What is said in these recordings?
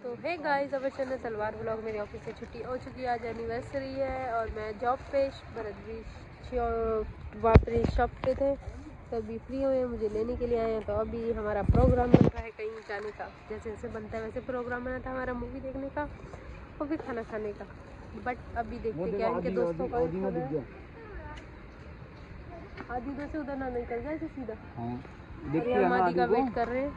तो है गाइस, अब चैनल तलवार ब्लॉग। मेरी ऑफिस से छुट्टी हो चुकी है, आज एनिवर्सरी है और मैं जॉब पे, भरत भी वापरी शॉप पे थे तो अभी फ्री हुए, मुझे लेने के लिए आए हैं। तो अभी हमारा प्रोग्राम बन रहा है कहीं जाने का, जैसे जैसे बनता है वैसे प्रोग्राम बना था हमारा, मूवी देखने का और फिर खाना खाने का। बट अभी देखते क्या इनके दोस्तों का आदि से उधर ना निकल जाए सीधा। हम आदि का वेट कर रहे हैं,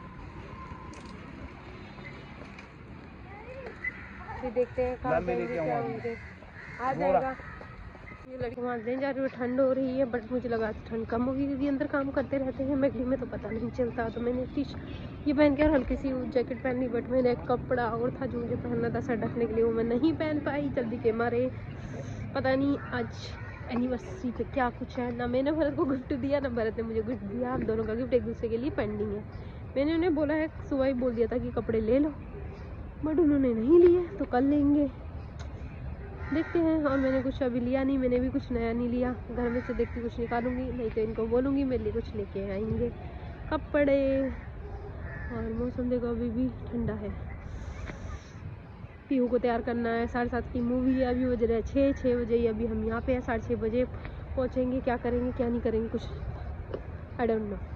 फिर देखते हैं कहाँ जाएंगे, क्या होंगे। आ जाएगा। ये लड़की वहाँ देने जा रही है, ठंड हो रही है बट मुझे लगा ठंड कम होगी क्योंकि अंदर काम करते रहते हैं मैगडी में तो पता नहीं चलता। तो मैंने ये पहन के हल्की सी जैकेट पहन ली, बट मैंने एक कपड़ा और था जो मुझे पहनना था सर ढकने के लिए, वो मैं नहीं पहन पाई जल्दी के मारे। पता नहीं आज एनिवर्सरी पे क्या कुछ है, ना मैंने भरत को गिफ्ट दिया ना भरत ने मुझे गिफ्ट दिया। हम दोनों का गिफ्ट एक दूसरे के लिए पेंडिंग है। मैंने उन्हें बोला है, सुबह ही बोल दिया था कि कपड़े ले लो, बट उन्होंने नहीं लिए, तो कल लेंगे, देखते हैं। और मैंने कुछ अभी लिया नहीं, मैंने भी कुछ नया नहीं लिया। घर में से देख के कुछ निकालूंगी, नहीं तो इनको बोलूँगी मेरे लिए कुछ लेके आएंगे कपड़े। और मौसम देखो अभी भी ठंडा है। पीहू को तैयार करना है, 7:30 की मूवी है, अभी बज रहे हैं 6 बजे ही। अभी हम यहाँ पे हैं, 6:30 बजे पहुँचेंगे। क्या करेंगे क्या नहीं करेंगे कुछ आई डोंट नो।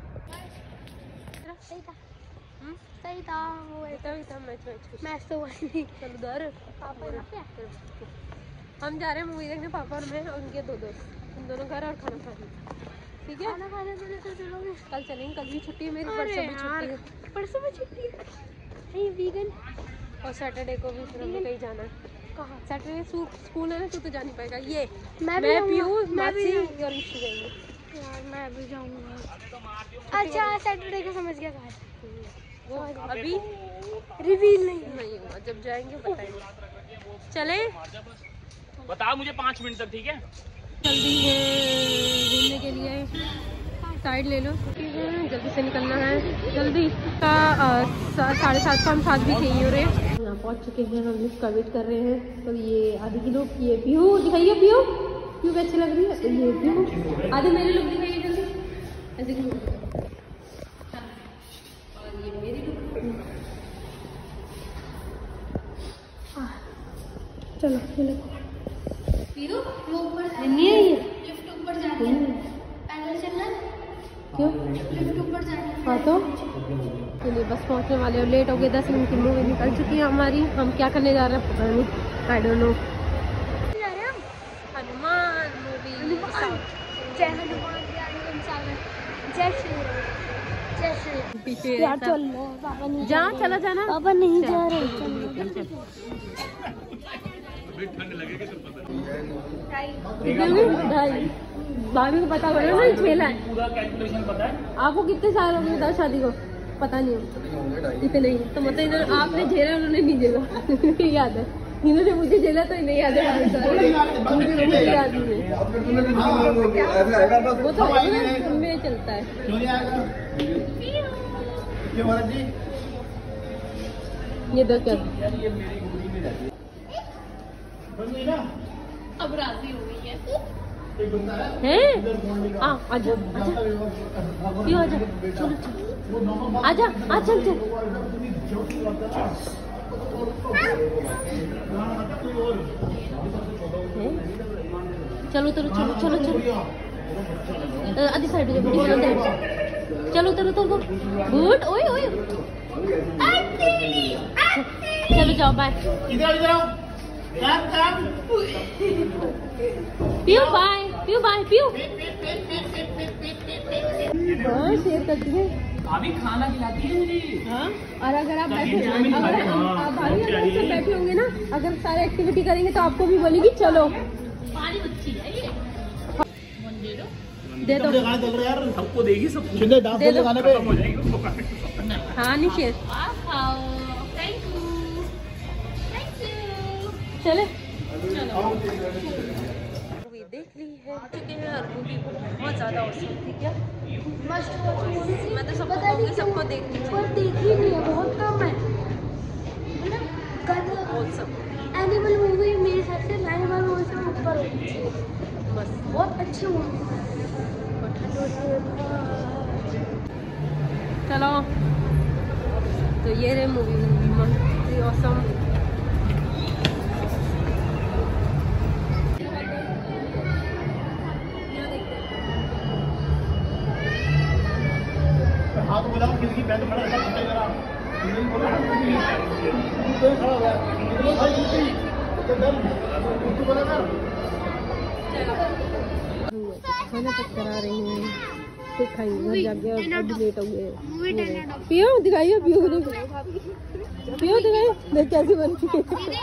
सही था वो, मैच तो वही। चल उधर हम जा रहे हैं मूवी देखने, पापा और मैं और उनके 2 दोस्त, हम दोनों घर और खाना खाने। ठीक है, खाना खाने पहले तो चलोगे? कल चलेंगे, कल भी छुट्टी है मेरी, परसों भी छुट्टी है। परसों में छुट्टी है वीगन, और सैटरडे को भी फिर हमें कहीं जाना है। कहाँ? सैटरडे स्कूल है ना, तू तो जा नहीं पाएगा। ये मैं पीयूष मैं भी मासी और ऋषि जाएंगे। यार मैं भी जाऊंगा। अच्छा सैटरडे को समझ गया कहा वो अभी रिवील नहीं हुआ, जब जाएंगे बताएंगे। चले बताओ मुझे 5 मिनट तक, ठीक है? जल्दी है घूमने के लिए, साइड ले लो, जल्दी से निकलना है। जल्दी का 7:30 को हम 7 भी चाहिए हो रहे हैं। यहाँ पहुँच चुके हैं, हम लिफ्ट का वेट कर रहे हैं। तो ये आधे किलो, ये पीहू दिखाइए, पीहू अच्छी लग रही है। ये पीहू आधे मेरे लोग दिखाइए जल्दी, ऐसे और ये मेरी लुक। चलो चलो वो ऊपर नहीं है ये लिफ्ट ऊपर जाती है, पैदल चलना क्यों? लिफ्ट ऊपर जाती है। हाँ तो चलिए बस पहुँचने वाले, और लेट हो गए। 10 मिनट की मूवी निकल चुकी है हमारी। हम क्या करने जा रहे हैं पता नहीं, आई डोंट नो। जा रहे हैं हम हनुमान मूवी, जय हनुमान जय श्री राम। पीछे यार चल लो, पापा नहीं जहाँ चला जाना, पापा नहीं जा रहे। भाभी को पता पड़ा ना खेला है। पूरा कैलकुलेशन पता है आपको कितने साल हो गए शादी को? पता नहीं हो इतने ही तो मतलब इधर आपने झेला, उन्होंने नहीं झेला। याद है, इन्होंने मुझे झेला तो इन्हें याद है। मुझे याद नहीं है, वो तो में चलता है। ये दो क्या अब राजी हो गई है। आजा क्यों, आजा चलो चलो, आजा आ चल चल। चलो चलो चलो चलो चलो, आधी साइड हो जाओ, चलो चलो चलो गुड। ओए ओए चलो जाओ, बाय। पियो बाय, पियो बाय, पियो। हाँ शेयर करती है, भाभी खाना खिलाती है मुझे। हाँ, और अगर आप बैठे होंगे ना, अगर सारे एक्टिविटी करेंगे तो आपको भी बोलेगी चलो। पानी बच्ची है ये, दे दो सबको देगी, सब दे दो हो जाएगी। हाँ निशेर थैंक यू चले मूवी देख ली है, चुके हैं और मूवी बहुत ज़्यादा औसम थी। क्या मस्त मैं तो सबको देखनी पर देखी नहीं है, बहुत कम है। औसम एनिमल मूवी मेरे हिसाब से एनिमल मूवी से ऊपर होती है, बस बहुत अच्छी मूवी। चलो तो ये रहे मूवी वेरी ऑसम। हाथ बोला किसकी बैठ खड़ा है जरा खाना तक करा रही हैं, फिर खाएंगे जाके। अब लेट हो गए। पियो दिखाइए, पियो पियो दिखाइए, देख कैसी बनती है।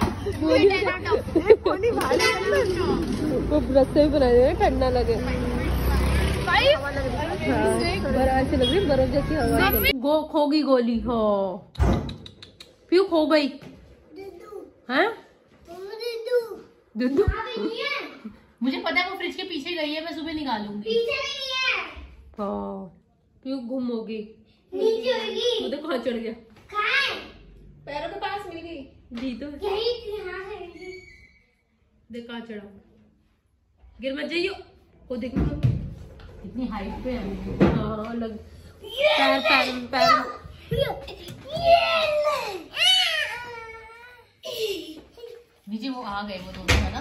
वो ब्रश से भी बनाए हैं, ठंडा लगे। हाँ, ऐसी लग रही है बर्फ जैसी हवा। गो खोगी गोली हो, पियो खो गई है। दुद्दू मुझे पता है वो फ्रिज के पीछे गई है, मैं सुबह निकालूंगी। पीछे नहीं है। हाँ, क्यों गुम होगी? नीचे होगी। वो तो कहाँ चढ़ गया? पैरों के पास मिल गई। जी तो यही यहाँ है। देख कहाँ चढ़ा, गिर मत जाइयो। वो देखो इतनी हाइट पे है। हाँ लग पैर पैर पैर। नीचे वो आ गए वो दोनों है ना।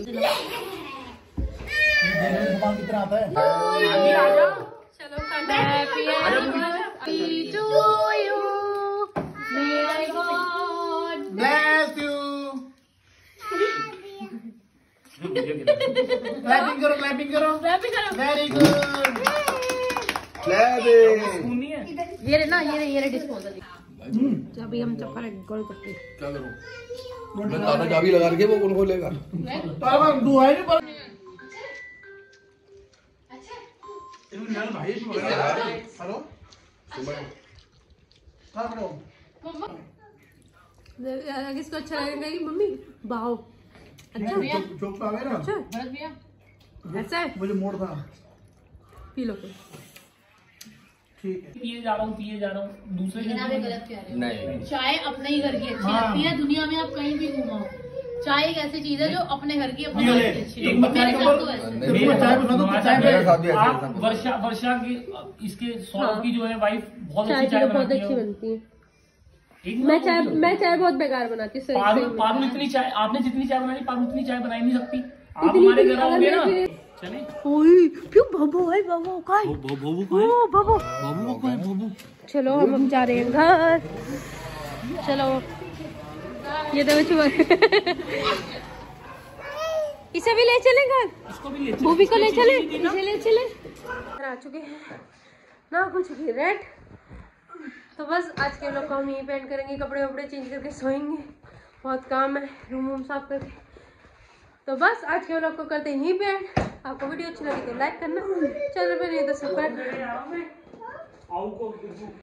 भगवान कितना आता है। चलो happy to you, may I God bless you. Clapping करो क्लैपिंग करो वेरी गुड। ये रे ना, ये रे डिस्पोजल। अभी हम चक्कर गोल करते। क्या करूं? मैं ताला चाबी लगा के वो कौन खोलेगा? दुआई नहीं पर हेलो किसको अच्छा लगेगा कि मम्मी बाओ अच्छा चुप आ गए ना। अच्छा भरत भैया ऐसा है, मुझे मोड़ था। पी लो फिर। ठीक है पिए जा रहा हूँ दूसरे लेकिन आप ये गलत कह रहे हो। नहीं। चाय अपने ही घर की अच्छी लगती है, दुनिया में आप कहीं भी घूमाओ। चाय एक ऐसी चीज है जो अपने घर की अपने घर की अच्छी लगती है। मेरे साथ तो ऐसे। आप वर्षा की इसके सौरभ की जो है वाइफ बहुत चाय अच्छी चाय बहुत बनाती अच्छी है। बनती है। मैं चाय बहुत बेकार बनाती हूँ। पारू इतनी चाय आपने जितनी चाय बनाई पारू उतनी चाय बनाई नहीं सकती। आप हमारे घर आओगे ना। चले चलो हम जा रहे हैं घर। चलो ये तो इसे भी ले चले घर, इसको भी ले भूबी को ले चले, इसे ले चले। आ चुके हैं ना कुछ भी रेड। तो बस आज के लोग को हम यही पेंट करेंगे, कपड़े वपड़े चेंज करके सोएंगे। बहुत काम है, रूम वूम साफ करके। तो बस आज के लोग को करते हैं यही पेंट। आपको वीडियो अच्छी लगी तो लाइक करना, चैनल पे नहीं तो सब्सक्राइब।